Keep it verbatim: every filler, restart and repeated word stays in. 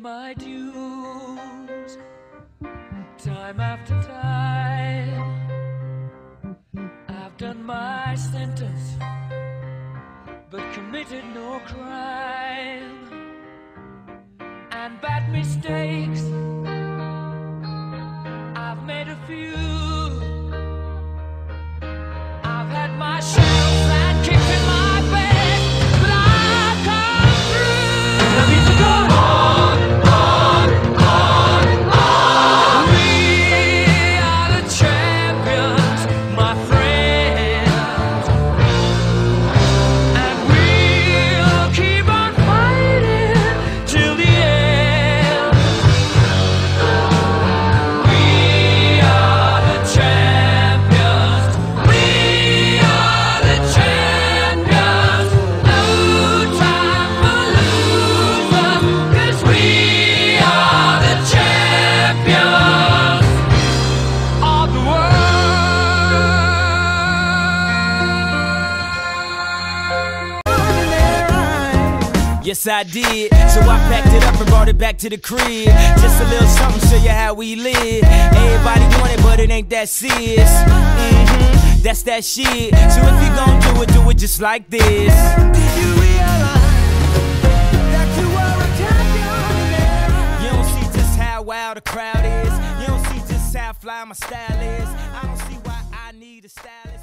my dues, time after time. I've done my sentence, but committed no crime. And bad mistakes, I've made a few. I've had my shells and kicked in my bed, but I've come through. Let me go on, on, on, on. We are the champions, my friends, and we'll keep on fighting till the end. We are the champions. We are the champions. No time for losers, 'cause we are the champions of the world. Yes, I did. So I packed it up and brought it back to the crib. Just a little something, show you how we live. Everybody want it, but it ain't that serious. Mm-hmm, that's that shit. So if you gon' do it, do it just like this. Did you realize that you are a champion? You don't see just how wild the crowd is. You don't see just how fly my style is. I don't see why I need a stylist.